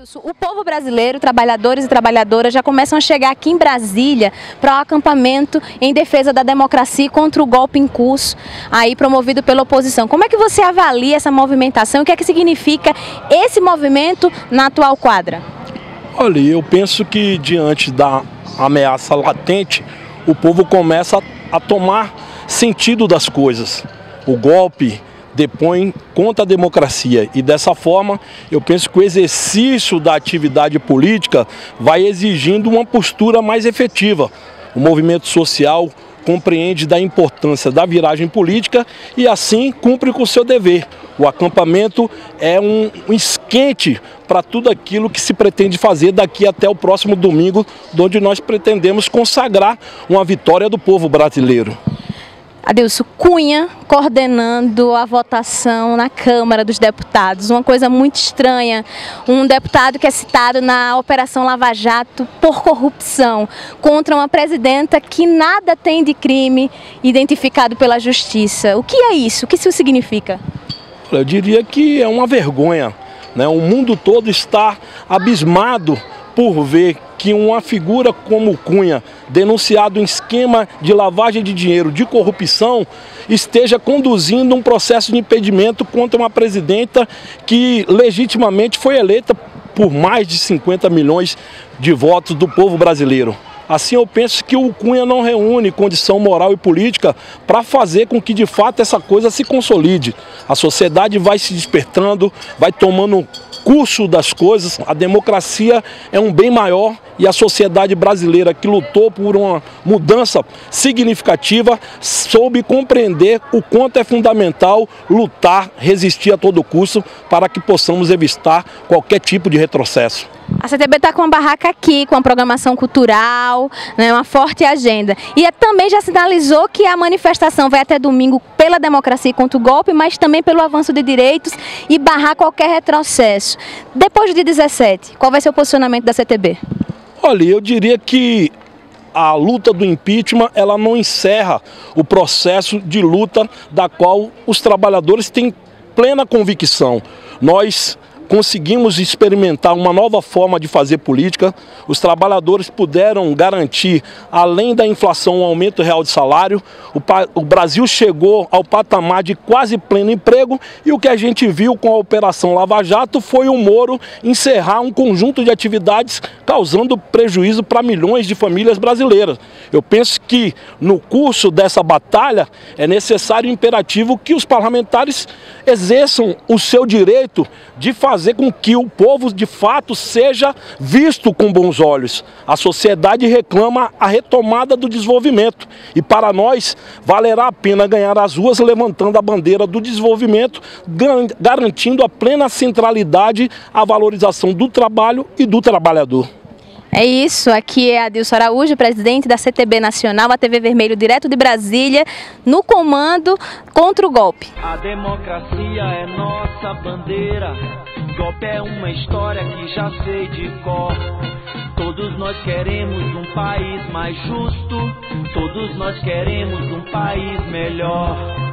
Adilson, o povo brasileiro, trabalhadores e trabalhadoras, já começam a chegar aqui em Brasília para o acampamento em defesa da democracia e contra o golpe em curso, aí promovido pela oposição. Como é que você avalia essa movimentação? O que é que significa esse movimento na atual quadra? Olha, eu penso que diante da ameaça latente, o povo começa a tomar sentido das coisas. O golpe depõe contra a democracia e dessa forma eu penso que o exercício da atividade política vai exigindo uma postura mais efetiva. O movimento social compreende da importância da viragem política e assim cumpre com o seu dever. O acampamento é um esquente para tudo aquilo que se pretende fazer daqui até o próximo domingo, onde nós pretendemos consagrar uma vitória do povo brasileiro. Adilson, Cunha coordenando a votação na Câmara dos Deputados, uma coisa muito estranha, um deputado que é citado na Operação Lava Jato por corrupção, contra uma presidenta que nada tem de crime identificado pela Justiça. O que é isso? O que isso significa? Eu diria que é uma vergonha, né? O mundo todo está abismado por ver que uma figura como Cunha, denunciado em esquema de lavagem de dinheiro, de corrupção, esteja conduzindo um processo de impedimento contra uma presidenta que legitimamente foi eleita por mais de 50 milhões de votos do povo brasileiro. Assim eu penso que o Cunha não reúne condição moral e política para fazer com que de fato essa coisa se consolide. A sociedade vai se despertando, vai tomando curso das coisas. A democracia é um bem maior e a sociedade brasileira que lutou por uma mudança significativa soube compreender o quanto é fundamental lutar, resistir a todo custo para que possamos evitar qualquer tipo de retrocesso. A CTB está com uma barraca aqui, com uma programação cultural, né, uma forte agenda. E também já sinalizou que a manifestação vai até domingo pela democracia contra o golpe, mas também pelo avanço de direitos e barrar qualquer retrocesso. Depois do dia 17, qual vai ser o posicionamento da CTB? Olha, eu diria que a luta do impeachment ela não encerra o processo de luta da qual os trabalhadores têm plena convicção. Nós conseguimos experimentar uma nova forma de fazer política, os trabalhadores puderam garantir, além da inflação, um aumento real de salário, o Brasil chegou ao patamar de quase pleno emprego e o que a gente viu com a Operação Lava Jato foi o Moro encerrar um conjunto de atividades causando prejuízo para milhões de famílias brasileiras. Eu penso que no curso dessa batalha é necessário e imperativo que os parlamentares exerçam o seu direito de fazer com que o povo de fato seja visto com bons olhos. A sociedade reclama a retomada do desenvolvimento e para nós valerá a pena ganhar as ruas levantando a bandeira do desenvolvimento, garantindo a plena centralidade à valorização do trabalho e do trabalhador. É isso, aqui é Adilson Araújo, presidente da CTB Nacional, a TV Vermelho, direto de Brasília, no comando contra o golpe. A democracia é nossa bandeira, golpe é uma história que já sei de cor. Todos nós queremos um país mais justo, todos nós queremos um país melhor.